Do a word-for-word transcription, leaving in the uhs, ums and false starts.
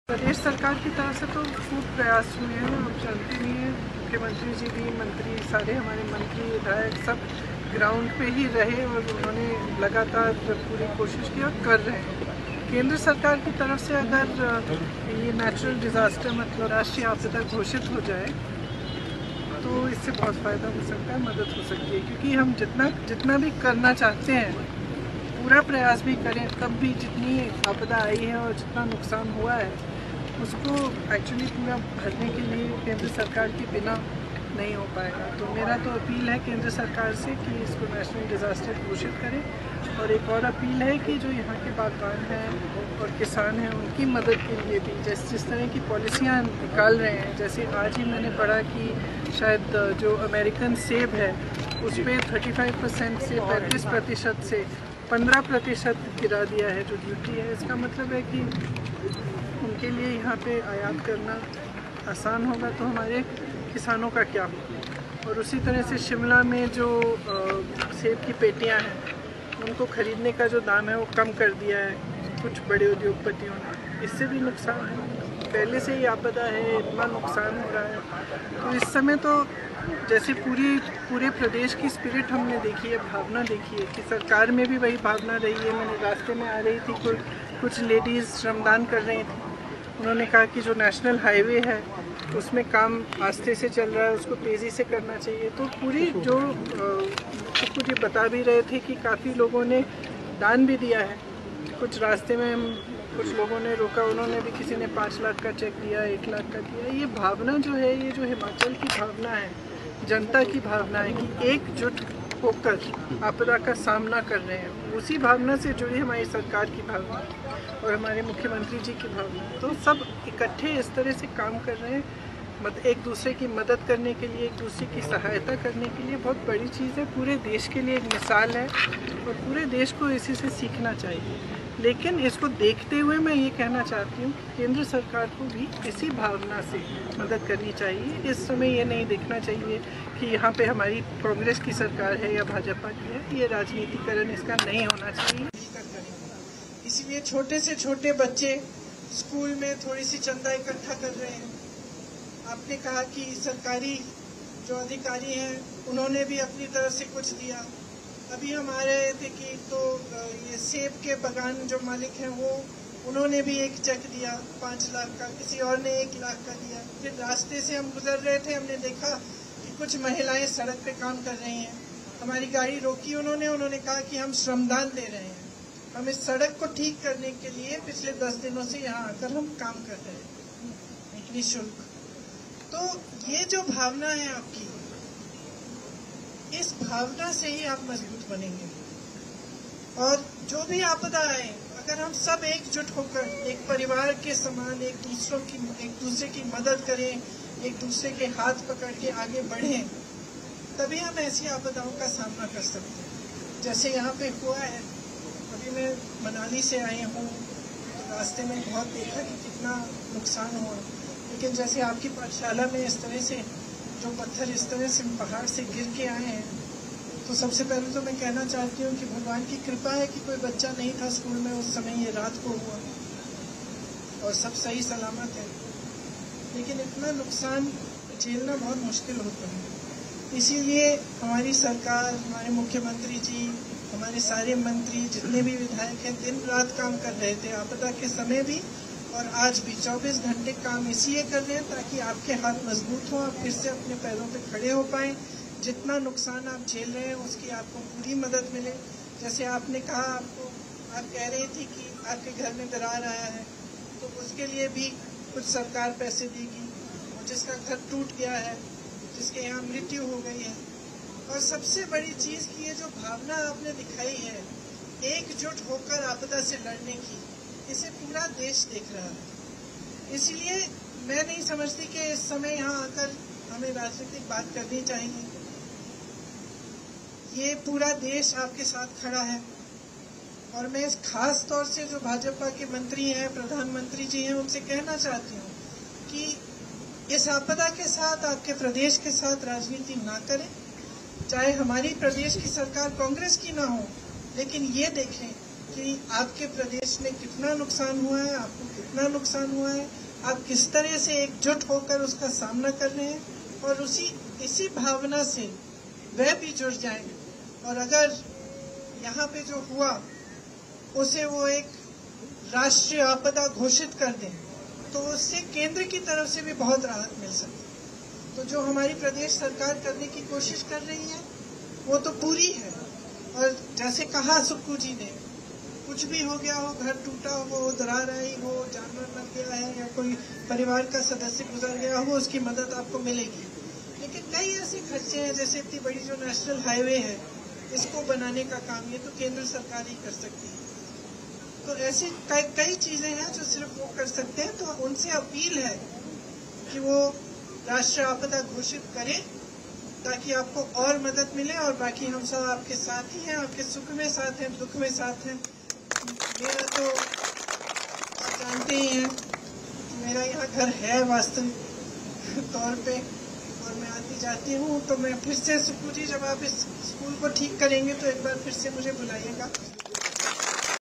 प्रदेश सरकार की तरफ से तो खूब प्रयास हुए हैं। आप जानते भी हैं, मुख्यमंत्री जी भी, मंत्री, सारे हमारे मंत्री, विधायक सब ग्राउंड पे ही रहे और उन्होंने लगातार पूरी कोशिश की और कर रहे हैं। केंद्र सरकार की तरफ से अगर ये नेचुरल डिज़ास्टर मतलब राष्ट्रीय आपदा घोषित हो जाए तो इससे बहुत फ़ायदा हो सकता है, मदद हो सकती है। क्योंकि हम जितना जितना भी करना चाहते हैं, पूरा प्रयास भी करें, तब भी जितनी आपदा आई है और जितना नुकसान हुआ है उसको एक्चुअली पूरा भरने के लिए केंद्र सरकार के बिना नहीं हो पाएगा। तो मेरा तो अपील है केंद्र सरकार से कि इसको नेशनल डिज़ास्टर घोषित करें। और एक और अपील है कि जो यहाँ के बागवान हैं और किसान हैं उनकी मदद के लिए भी जिस जिस तरह की पॉलिसियाँ निकाल रहे हैं, जैसे आज ही मैंने पढ़ा कि शायद जो अमेरिकन सेब है उस पर थर्टी फाइव परसेंट से पैंतीस प्रतिशत से पंद्रह प्रतिशत गिरा दिया है जो ड्यूटी है। इसका मतलब है कि उनके लिए यहाँ पे आयात करना आसान होगा, तो हमारे किसानों का क्या होगा। और उसी तरह से शिमला में जो सेब की पेटियाँ हैं उनको ख़रीदने का जो दाम है वो कम कर दिया है कुछ बड़े उद्योगपतियों ने। इससे भी नुकसान है, पहले से ही आपदा है, इतना नुकसान हो रहा है। तो इस समय तो जैसे पूरी पूरे प्रदेश की स्पिरिट हमने देखी है, भावना देखी है कि सरकार में भी वही भावना रही है। मैंने रास्ते में आ रही थी, कुछ कुछ लेडीज़ श्रमदान कर रही थी। उन्होंने कहा कि जो नेशनल हाईवे है उसमें काम आस्ते से चल रहा है, उसको तेज़ी से करना चाहिए। तो पूरी जो कुछ ये बता भी रहे थे कि काफ़ी लोगों ने दान भी दिया है। कुछ रास्ते में कुछ लोगों ने रोका, उन्होंने भी, किसी ने पाँच लाख का चेक दिया, एक लाख का दिया। ये भावना जो है, ये जो हिमाचल की भावना है, जनता की भावना है कि एकजुट होकर आपदा का सामना कर रहे हैं, उसी भावना से जुड़ी हमारी सरकार की भावना और हमारे मुख्यमंत्री जी की भावना। तो सब इकट्ठे इस तरह से काम कर रहे हैं, मत एक दूसरे की मदद करने के लिए, एक दूसरे की सहायता करने के लिए। बहुत बड़ी चीज़ है, पूरे देश के लिए एक मिसाल है और पूरे देश को इसी से सीखना चाहिए। लेकिन इसको देखते हुए मैं ये कहना चाहती हूँ कि केंद्र सरकार को भी इसी भावना से मदद करनी चाहिए। इस समय ये नहीं देखना चाहिए कि यहाँ पे हमारी कांग्रेस की सरकार है या भाजपा की है। ये राजनीतिकरण इसका नहीं होना चाहिए। इसलिए छोटे से छोटे बच्चे स्कूल में थोड़ी सी चंदा इकट्ठा कर रहे हैं। आपने कहा कि सरकारी जो अधिकारी हैं उन्होंने भी अपनी तरफ से कुछ दिया। अभी हम आ रहे थे कि तो ये सेब के बागान जो मालिक हैं वो उन्होंने भी एक चेक दिया पाँच लाख का, किसी और ने एक लाख का दिया। फिर रास्ते से हम गुजर रहे थे, हमने देखा कि कुछ महिलाएं सड़क पे काम कर रही हैं। हमारी गाड़ी रोकी उन्होंने उन्होंने कहा कि हम श्रमदान दे रहे हैं, हम इस सड़क को ठीक करने के लिए पिछले दस दिनों से यहाँ आकर हम काम कर रहे हैं निःशुल्क। तो ये जो भावना है आपकी, इस भावना से ही आप मजबूत बनेंगे। और जो भी आपदा आए, अगर हम सब एकजुट होकर एक परिवार के समान एक दूसरों की एक दूसरे की मदद करें, एक दूसरे के हाथ पकड़ के आगे बढ़ें, तभी हम ऐसी आपदाओं का सामना कर सकते हैं जैसे यहाँ पे हुआ है। अभी मैं मनाली से आई हूँ, रास्ते में बहुत देखा कि कितना नुकसान हुआ। लेकिन जैसे आपकी पाठशाला में इस तरह से जो पत्थर इस तरह से पहाड़ से गिर के आए हैं, तो सबसे पहले तो मैं कहना चाहती हूँ कि भगवान की कृपा है कि कोई बच्चा नहीं था स्कूल में उस समय, ये रात को हुआ और सब सही सलामत है। लेकिन इतना नुकसान झेलना बहुत मुश्किल होता है। इसीलिए हमारी सरकार, हमारे मुख्यमंत्री जी, हमारे सारे मंत्री, जितने भी विधायक हैं, दिन रात काम कर रहे थे, आपदा के समय भी और आज भी चौबीस घंटे काम इसलिए कर रहे हैं ताकि आपके हाथ मजबूत हों, आप फिर से अपने पैरों पे खड़े हो पाएं। जितना नुकसान आप झेल रहे हैं उसकी आपको पूरी मदद मिले। जैसे आपने कहा, आपको आप कह रही थी कि आपके घर में दरार आया है, तो उसके लिए भी कुछ सरकार पैसे देगी। और जिसका घर टूट गया है, जिसके यहाँ मृत्यु हो गई है, और सबसे बड़ी चीज़ की ये जो भावना आपने दिखाई है एकजुट होकर आपदा से लड़ने की, इसे पूरा देश देख रहा है। इसलिए मैं नहीं समझती कि इस समय यहाँ आकर हमें राजनीतिक बात करनी चाहिए। ये पूरा देश आपके साथ खड़ा है। और मैं इस खास तौर से जो भाजपा के मंत्री हैं, प्रधानमंत्री जी हैं, उनसे कहना चाहती हूँ कि इस आपदा के साथ, आपके प्रदेश के साथ राजनीति ना करें। चाहे हमारी प्रदेश की सरकार कांग्रेस की ना हो, लेकिन ये देखें कि आपके प्रदेश में कितना नुकसान हुआ है, आपको कितना नुकसान हुआ है, आप किस तरह से एकजुट होकर उसका सामना कर रहे हैं, और उसी इसी भावना से वह भी जुड़ जाएं। और अगर यहाँ पे जो हुआ उसे वो एक राष्ट्रीय आपदा घोषित कर दें, तो उससे केंद्र की तरफ से भी बहुत राहत मिल सकती है। तो जो हमारी प्रदेश सरकार करने की कोशिश कर रही है वो तो पूरी है। और जैसे कहा सुक्कू जी ने, कुछ भी हो गया हो, घर टूटा हो, दरार-आई हो, जानवर मर गया है या कोई परिवार का सदस्य गुजर गया हो, उसकी मदद आपको मिलेगी। लेकिन कई ऐसे खर्चे हैं, जैसे इतनी बड़ी जो नेशनल हाईवे है, इसको बनाने का काम ये तो केंद्र सरकार ही कर सकती है। तो ऐसी कई कई चीजें हैं जो सिर्फ वो कर सकते हैं। तो उनसे अपील है कि वो राष्ट्रीय आपदा घोषित करें ताकि आपको और मदद मिले, और बाकी हम सब आपके साथ ही हैं, आपके सुख में साथ हैं, दुख में साथ हैं। मेरा तो आप जानते ही हैं, मेरा यहाँ घर है वास्तविक तौर पे, और मैं आती जाती हूँ। तो मैं फिर से सुक्कू जी, जब आप इस स्कूल को ठीक करेंगे तो एक बार फिर से मुझे बुलाइएगा।